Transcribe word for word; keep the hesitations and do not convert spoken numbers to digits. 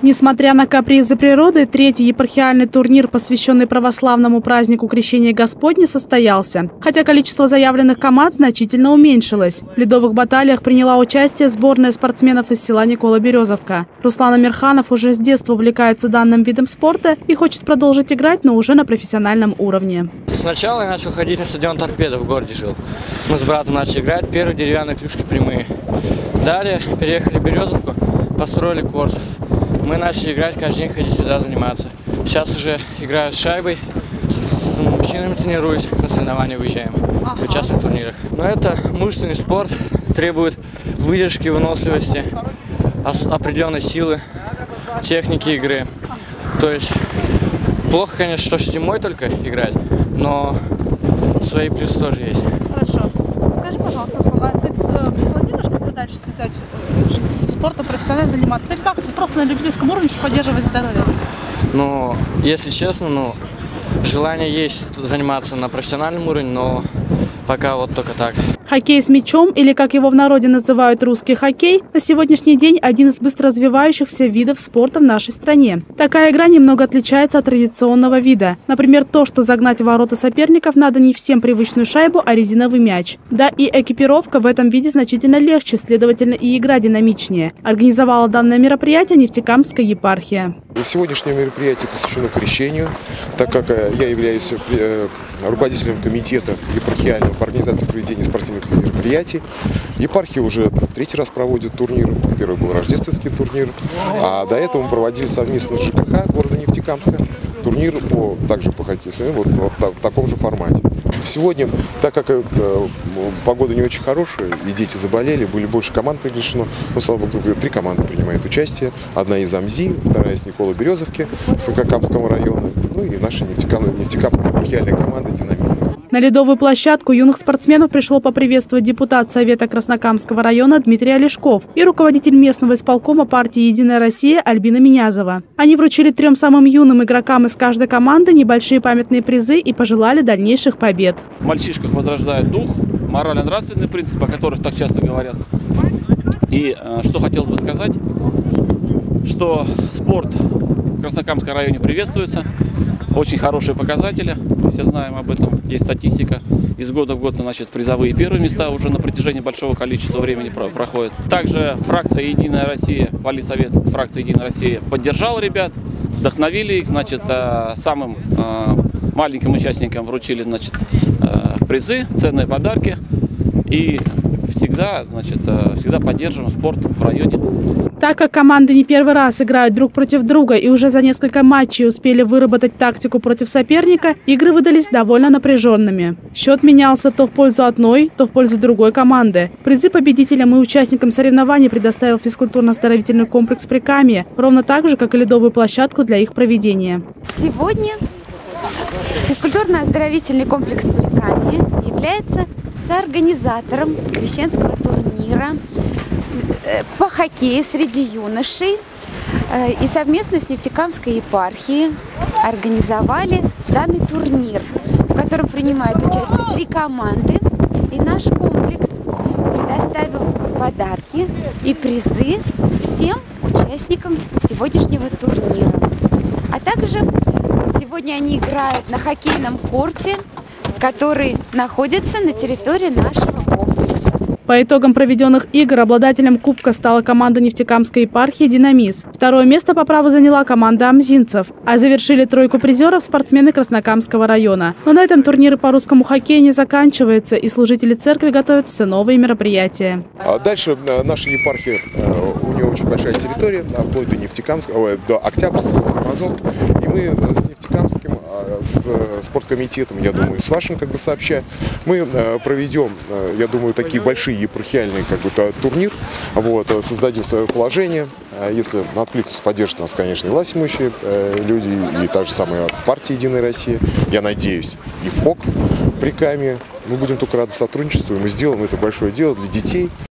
Несмотря на капризы природы, третий епархиальный турнир, посвященный православному празднику Крещения Господня, состоялся. Хотя количество заявленных команд значительно уменьшилось. В ледовых баталиях приняла участие сборная спортсменов из села Никола-Березовка. Руслан Амирханов уже с детства увлекается данным видом спорта и хочет продолжить играть, но уже на профессиональном уровне. Сначала я начал ходить на стадион «Торпедо», в городе жил. Мы с братом начали играть, первые деревянные клюшки прямые. Далее переехали в Березовку, построили корт. Мы начали играть, каждый день ходить сюда заниматься. Сейчас уже играю с шайбой, с мужчинами тренируюсь, на соревнования выезжаем, ага. Участвуем в турнирах. Но это мышечный спорт, требует выдержки, выносливости, определенной силы, техники игры. То есть плохо, конечно, что зимой только играть, но свои плюсы тоже есть. Хорошо. Скажи, пожалуйста, а ты э, планируешь как-то дальше связать э, жизнь со спортом, профессионально заниматься? Или так, просто на любительском уровне, чтобы поддерживать здоровье? Ну, если честно, ну, желание есть заниматься на профессиональном уровне, но пока вот только так. Хоккей с мячом, или как его в народе называют русский хоккей, на сегодняшний день один из быстро развивающихся видов спорта в нашей стране. Такая игра немного отличается от традиционного вида. Например, то, что загнать в ворота соперников надо не всем привычную шайбу, а резиновый мяч. Да и экипировка в этом виде значительно легче, следовательно, и игра динамичнее. Организовала данное мероприятие Нефтекамская епархия. Сегодняшнее мероприятие посвящено крещению, так как я являюсь руководителем комитета епархиального по организации проведения спортивных мероприятий. Епархия уже в третий раз проводит турнир. Первый был рождественский турнир, а до этого мы проводили совместно с ЖКХ города Нефтекамска турнир по, также по хоккею, вот, вот в таком же формате. Сегодня, так как э, погода не очень хорошая и дети заболели, были больше команд приглашено, ну, слава богу, три команды принимают участие. Одна из АМЗИ, вторая из Никола-Березовки, Сококамского района, ну и наша Нефтекам, Нефтекамская епархиальная команда «Динамист». На ледовую площадку юных спортсменов пришло поприветствовать депутат Совета Краснокамского района Дмитрий Олешков и руководитель местного исполкома партии «Единая Россия» Альбина Минязова. Они вручили трем самым юным игрокам из каждой команды небольшие памятные призы и пожелали дальнейших побед. В мальчишках возрождает дух, морально-нравственные принципы, о которых так часто говорят. И э, что хотелось бы сказать, что спорт в Краснокамском районе приветствуется. Очень хорошие показатели, все знаем об этом, есть статистика. Из года в год, значит, призовые первые места уже на протяжении большого количества времени проходят. Также фракция «Единая Россия», политсовет фракции «Единая Россия» поддержал ребят, вдохновили их, значит, самым маленьким участникам вручили, значит, призы, ценные подарки. И всегда, значит, всегда поддерживаем спорт в районе. Так как команды не первый раз играют друг против друга и уже за несколько матчей успели выработать тактику против соперника, игры выдались довольно напряженными. Счет менялся то в пользу одной, то в пользу другой команды. Призы победителям и участникам соревнований предоставил физкультурно-оздоровительный комплекс «Прикамье», ровно так же, как и ледовую площадку для их проведения. Сегодня физкультурно-оздоровительный комплекс «Прикамье» является соорганизатором крещенского турнира по хоккею среди юношей, и совместно с Нефтекамской епархией организовали данный турнир, в котором принимают участие три команды, и наш комплекс предоставил подарки и призы всем участникам сегодняшнего турнира. А также сегодня они играют на хоккейном корте, который находится на территории нашего комплекса. По итогам проведенных игр обладателем кубка стала команда Нефтекамской епархии «Динамист». Второе место по праву заняла команда амзинцев. А завершили тройку призеров спортсмены Краснокамского района. Но на этом турниры по русскому хоккею не заканчиваются, и служители церкви готовят все новые мероприятия. А дальше наша епархия, у нее очень большая территория, вплоть до Нефтекамского, до Октябрьского, до Тормозов. И мы с Нефтекамским, с спорткомитетом, я думаю, с вашим, как бы сообща, мы проведем, я думаю, такие большие епархиальный как бы турнир, вот, создадим свое положение. Если откликнутся, поддержат нас, конечно, и власть имущие люди, и та же самая партия «Единая Россия», я надеюсь, и ФОК Прикамье. Мы будем только рады сотрудничеству, и мы сделаем это большое дело для детей.